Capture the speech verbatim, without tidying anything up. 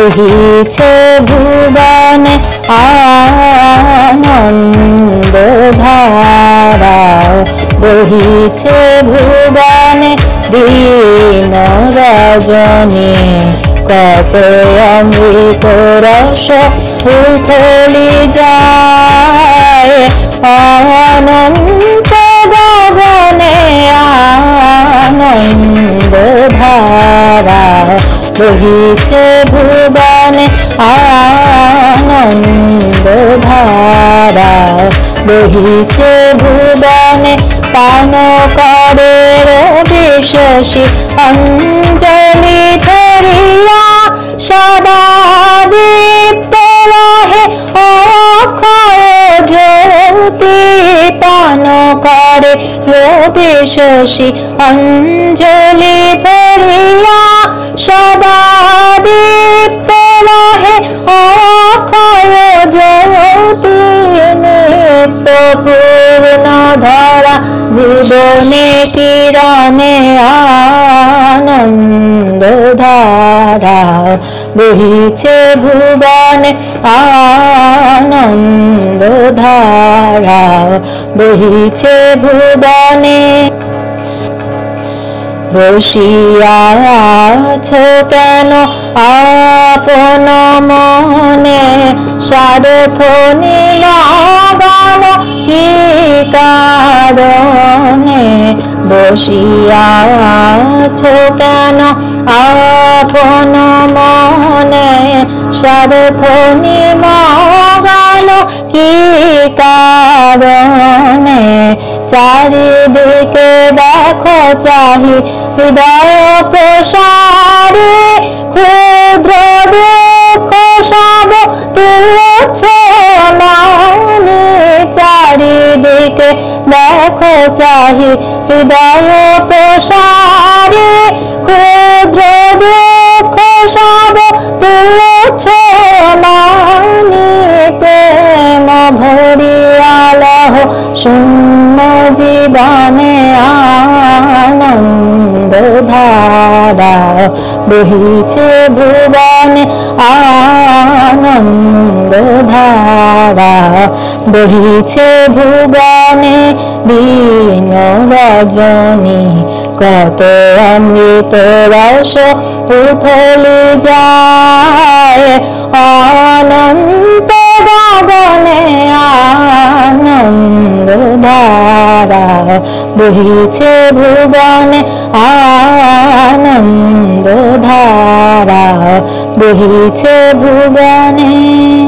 বহিছে ভুবনে আনন্দ ধারা বহিছে ভুবনে দিন রজনী কত অমৃত রস উথলি যায় অনন্ত গগনে আনন্দ ধারা বহিছে ভুবনে আনন্দ ধারা বহিছে ভুবনে পান করে বিশ্বাসী অঞ্জলি ধরিয়া সদা দীপ্ত রহে অক্ষয় জ্যোতি পান করে বিশ্বাসী অঞ্জলি ধরিয়া সদা দীপ্ত রহে অক্ষয় জ্যোতি নিত্য পূর্ণ ধরা জীবনে কিরণে আনন্দ ধারা বহিছে ভুবনে আনন্দ ধারা বহিছে ভুবনে বসিয়া আছো কেন আপন মনে স্বার্থ নীলগান কি কারণে বসিয়া আছো কেন আপন মনে স্বার্থ নীলগান কি কারণে চারিদিকে দেখো চাহি হৃদয় প্রসারে ক্ষুদ্র দুঃখ সব তুচ্ছ মানে চারিদিকে দেখো চাহি হৃদয় প্রসারে ক্ষুদ্র দুঃখ সব তুচ্ছ মানে প্রেম ভরিয়ালহ শূন্য জীবনে আনন্দ ধারা বহিছে ভুবনে আনন্দ ধারা বহিছে ভুবনে দিন রজনী কত অমৃত রস উথলি যায় অনন্ত গগনে আনন্দ ধারা বহিছে ভুবনে আনন্দ ধারা বহিছে ভুবনে।